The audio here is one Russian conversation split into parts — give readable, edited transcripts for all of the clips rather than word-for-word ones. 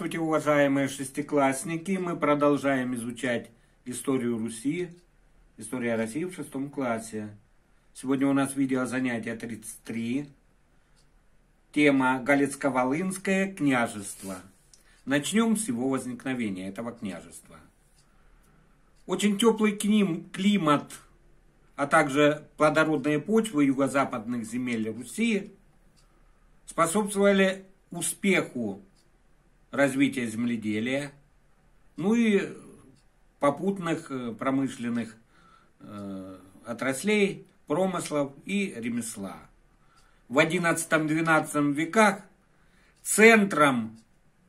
Здравствуйте, уважаемые шестиклассники! Мы продолжаем изучать историю Руси, история России в 6 классе. Сегодня у нас видеозанятие 33. Тема Галицко-Волынское княжество. Начнем с его возникновения, этого княжества. Очень теплый климат, а также плодородные почвы юго-западных земель Руси способствовали успеху развития земледелия, ну и попутных промышленных отраслей, промыслов и ремесла. В XI-XII веках центром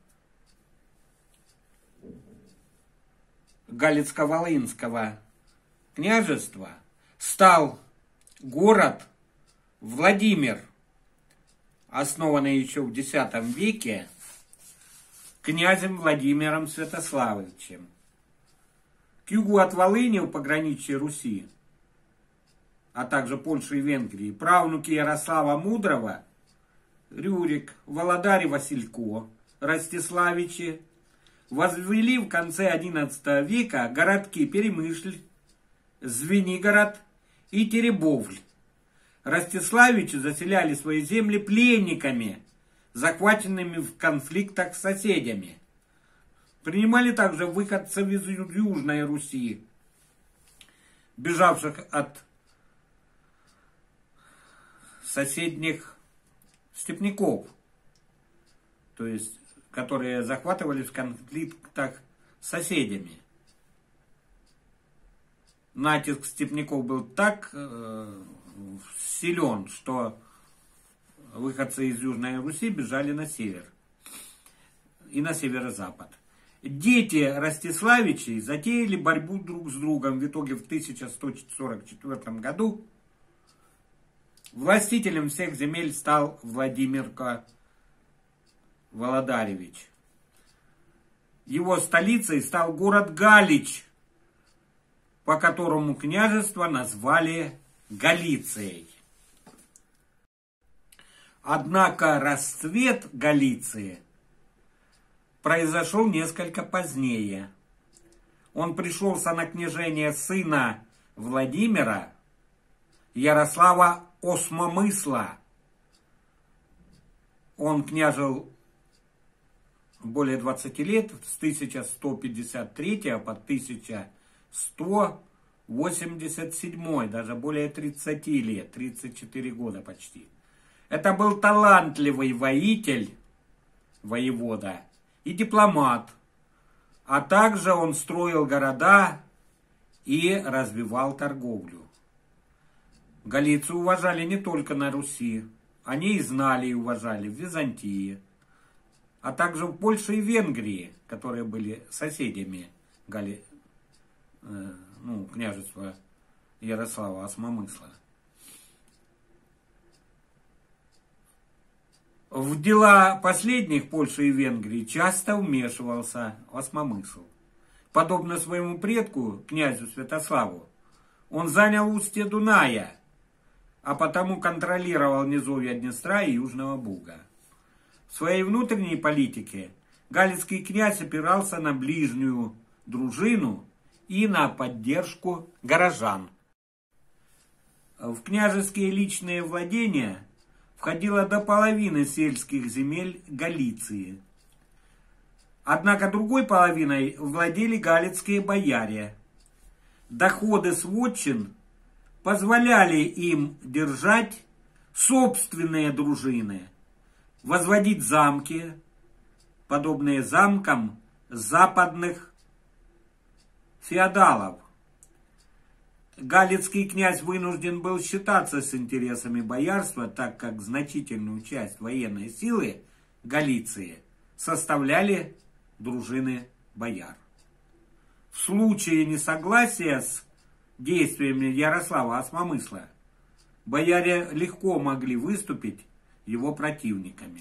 Галицко-Волынского княжества стал город Владимир, основанный еще в X веке князем Владимиром Святославовичем. К югу от Волыни, у пограничья Руси, а также Польши и Венгрии, правнуки Ярослава Мудрого, Рюрик, Володарь и Василько, Ростиславичи, возвели в конце XI века городки Перемышль, Звенигород и Теребовль. Ростиславичи заселяли свои земли пленниками, захваченными в конфликтах с соседями. Принимали также выходцев из Южной Руси, бежавших от соседних степняков, то есть, которые захватывались в конфликтах с соседями. Натиск степняков был так силен, что выходцы из Южной Руси бежали на север и на северо-запад. Дети Ростиславичей затеяли борьбу друг с другом. В итоге в 1144 году властителем всех земель стал Владимир Володаревич. Его столицей стал город Галич, по которому княжество назвали Галицией. Однако расцвет Галиции произошел несколько позднее. Он пришелся на княжение сына Владимира, Ярослава Осмомысла. Он княжил более 20 лет, с 1153 по 1187, даже более 30 лет, 34 года почти. Это был талантливый воитель, воевода и дипломат, а также он строил города и развивал торговлю. Галицию уважали не только на Руси, они и знали и уважали в Византии, а также в Польше и Венгрии, которые были соседями княжества Ярослава Осмомысла. В дела последних Польши и Венгрии часто вмешивался Осмомысл. Подобно своему предку, князю Святославу, он занял устье Дуная, а потому контролировал низовья Днестра и Южного Буга. В своей внутренней политике галицкий князь опирался на ближнюю дружину и на поддержку горожан. В княжеские личные владения входило до половины сельских земель Галиции. Однако другой половиной владели галицкие бояре. Доходы с вотчин позволяли им держать собственные дружины, возводить замки, подобные замкам западных феодалов. Галицкий князь вынужден был считаться с интересами боярства, так как значительную часть военной силы Галиции составляли дружины бояр. В случае несогласия с действиями Ярослава Осмомысла бояре легко могли выступить его противниками.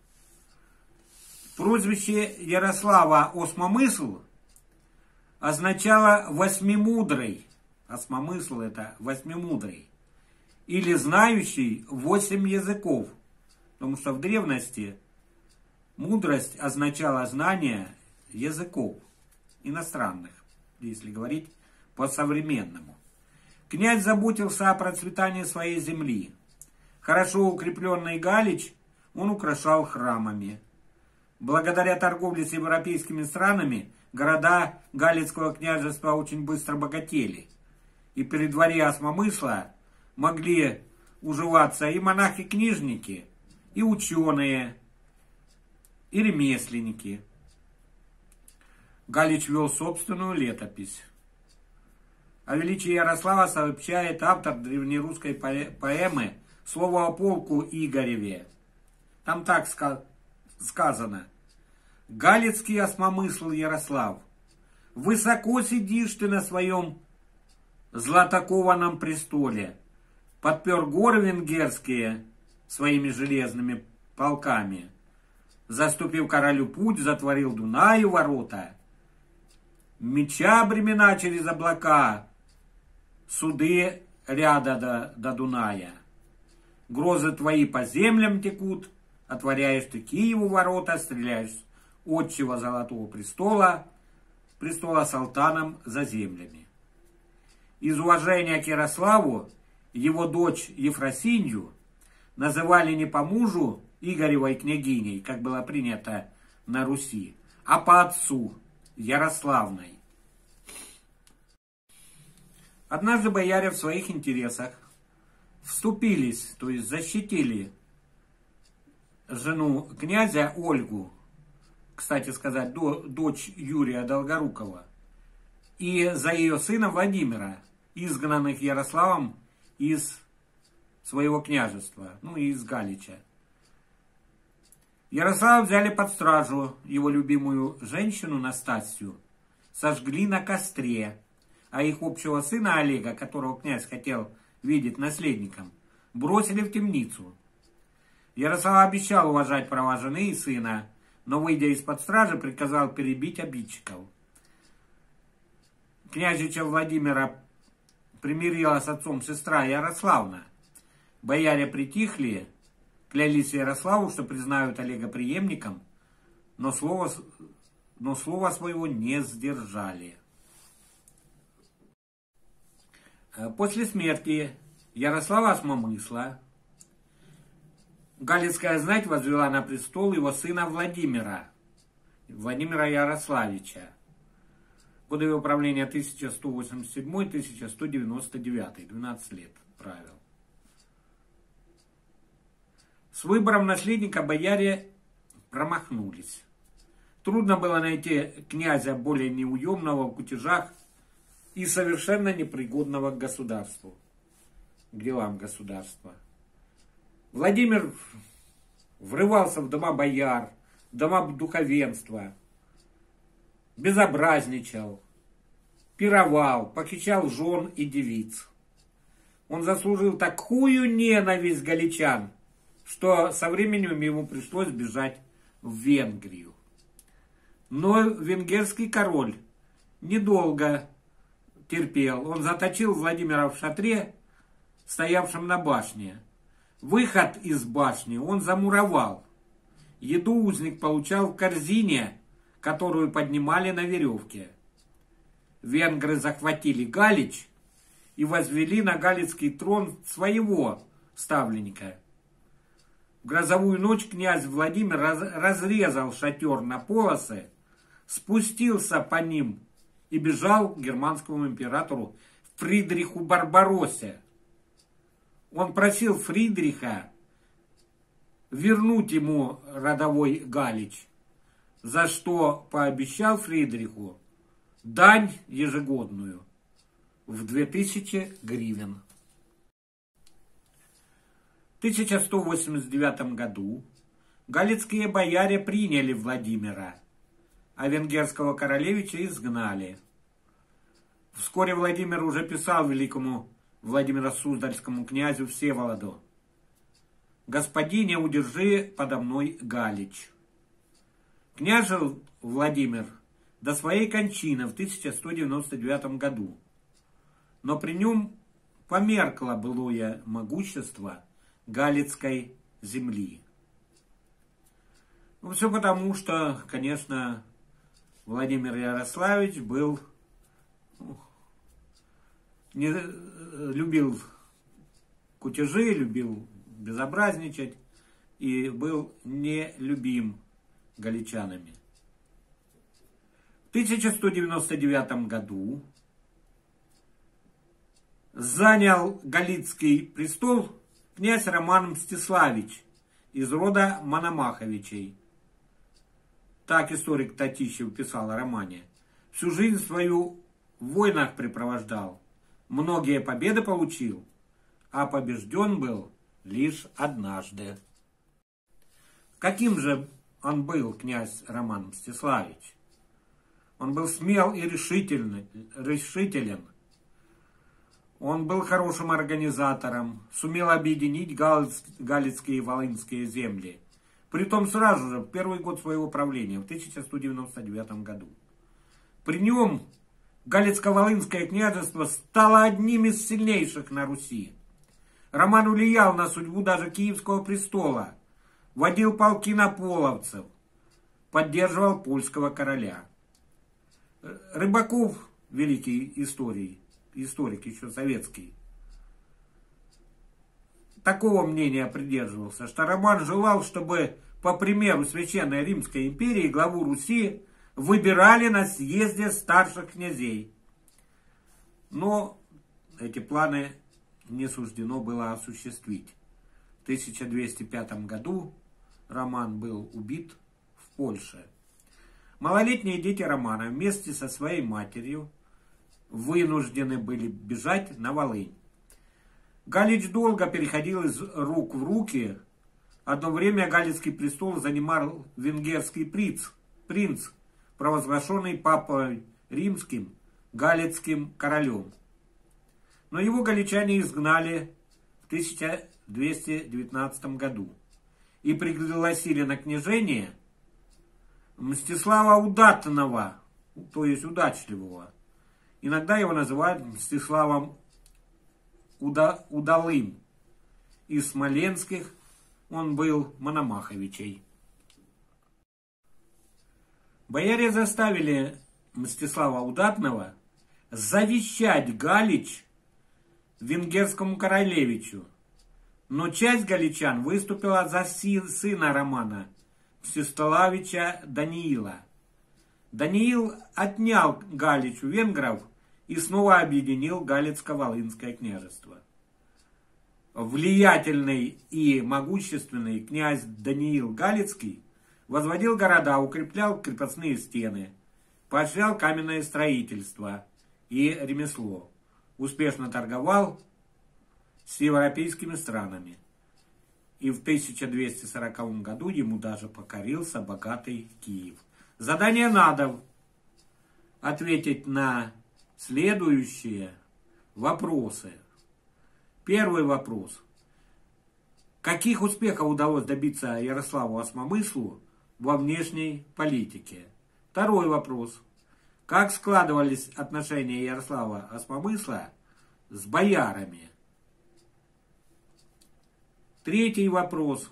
Прозвище Ярослава Осмомысл означало «восьмимудрый». Осмомысл — это восьмимудрый. Или знающий 8 языков. Потому что в древности Мудрость означала знание языков иностранных, если говорить по-современному. Князь заботился о процветании своей земли. Хорошо укрепленный Галич он украшал храмами. Благодаря торговле с европейскими странами города Галицкого княжества очень быстро богатели. И при дворе Осмомысла могли уживаться и монахи-книжники, и ученые, и ремесленники. Галич вел собственную летопись. О величии Ярослава сообщает автор древнерусской поэмы «Слово о полку Игореве». Там так сказано: «Галицкий осмомысл Ярослав, высоко сидишь ты на своем златокованном престоле, подпер горы венгерские своими железными полками, заступив королю путь, затворил Дунаю ворота, меча бремена через облака, суды ряда до Дуная. Грозы твои по землям текут, отворяешь ты Киеву ворота, стреляешь с отчего золотого престола с алтаном за землями». Из уважения к Ярославу его дочь Ефросинью называли не по мужу Игоревой княгиней, как было принято на Руси, а по отцу Ярославной. Однажды бояре в своих интересах вступились, то есть защитили жену князя Ольгу, кстати сказать, дочь Юрия Долгорукова, и за ее сына Владимира, изгнанных Ярославом из своего княжества, из Галича. Ярослава взяли под стражу, его любимую женщину Настасью сожгли на костре, а их общего сына Олега, которого князь хотел видеть наследником, бросили в темницу. Ярослав обещал уважать права жены и сына, но, выйдя из-под стражи, приказал перебить обидчиков. Княжича Владимира примирила с отцом сестра Ярославна. Бояре притихли, клялись Ярославу, что признают Олега преемником, но слова своего не сдержали. После смерти Ярослава Осмомысла Галицкая знать возвела на престол его сына Владимира Ярославича. Годы его правления 1187-1199, 12 лет правил. С выбором наследника бояре промахнулись. Трудно было найти князя более неуемного в кутежах и совершенно непригодного к государству, к делам государства. Владимир врывался в дома бояр, в дома духовенства, безобразничал, пировал, похищал жен и девиц. Он заслужил такую ненависть галичан, что со временем ему пришлось бежать в Венгрию. Но венгерский король недолго терпел. Он заточил Владимира в шатре, стоявшем на башне. Выход из башни он замуровал. Еду узник получал в корзине, которую поднимали на веревке. Венгры захватили Галич и возвели на галицкий трон своего ставленника. В грозовую ночь князь Владимир разрезал шатер на полосы, спустился по ним и бежал к германскому императору Фридриху Барбароссе. Он просил Фридриха вернуть ему родовой Галич, за что пообещал Фридриху дань ежегодную в 2000 гривен. В 1189 году галицкие бояре приняли Владимира, а венгерского королевича изгнали. Вскоре Владимир уже писал великому Владимиро-Суздальскому князю Всеволоду: «Господине, удержи подо мной Галич». Княжил Владимир до своей кончины в 1199 году, но при нем померкло былое могущество галицкой земли. Ну, все потому, что, конечно, Владимир Ярославич был, любил кутежи, любил безобразничать и был нелюбим галичанами. В 1199 году занял Галицкий престол князь Роман Мстиславич из рода Мономаховичей. Так историк Татищев писал о романе. Всю жизнь свою в войнах препровождал, многие победы получил, а побежден был лишь однажды. Каким же он был, князь Роман Мстиславич? Он был смел и решителен. Он был хорошим организатором, сумел объединить галицкие и волынские земли. Притом сразу же, в первый год своего правления, в 1199 году. При нем Галицко-Волынское княжество стало одним из сильнейших на Руси. Роман влиял на судьбу даже Киевского престола, водил полки на половцев, поддерживал польского короля. Рыбаков, великий историк еще советский, такого мнения придерживался, что Роман желал, чтобы, по примеру Священной Римской империи, главу Руси выбирали на съезде старших князей. Но эти планы не суждено было осуществить. В 1205 году Роман был убит в Польше. Малолетние дети Романа вместе со своей матерью вынуждены были бежать на Волынь. Галич долго переходил из рук в руки. Одно время Галицкий престол занимал венгерский принц, провозглашенный Папой Римским Галицким королем. Но его галичане изгнали в 1219 году и пригласили на княжение Мстислава Удатного, то есть удачливого. Иногда его называют Мстиславом Удалым. Из смоленских он был Мономаховичей. Бояре заставили Мстислава Удатного завещать Галич венгерскому королевичу, но часть галичан выступила за сына Романа, Мстиславича Даниила. Даниил отнял Галич у венгров и снова объединил Галицко-Волынское княжество. Влиятельный и могущественный князь Даниил Галицкий возводил города, укреплял крепостные стены, поощрял каменное строительство и ремесло, успешно торговал с европейскими странами. И в 1240 году ему даже покорился богатый Киев. Задание надо ответить на следующие вопросы. Первый вопрос. Каких успехов удалось добиться Ярославу Осмомыслу во внешней политике? Второй вопрос. Как складывались отношения Ярослава Осмомысла с боярами? Третий вопрос.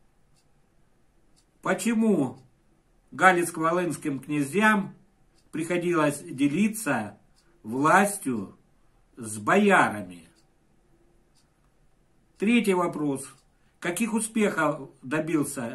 Почему Галицко-Волынским князьям приходилось делиться властью с боярами? Третий вопрос. Каких успехов добился,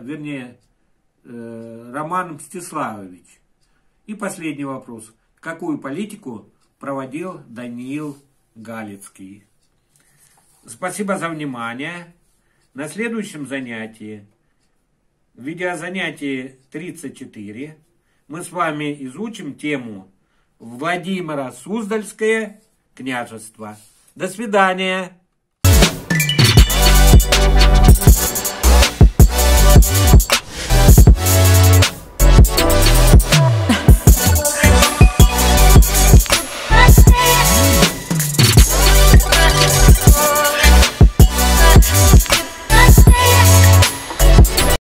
Роман Мстиславович? И последний вопрос. Какую политику проводил Даниил Галицкий? Спасибо за внимание. На следующем занятии, в видеозанятии 34, мы с вами изучим тему Владимира Суздальское княжество. До свидания!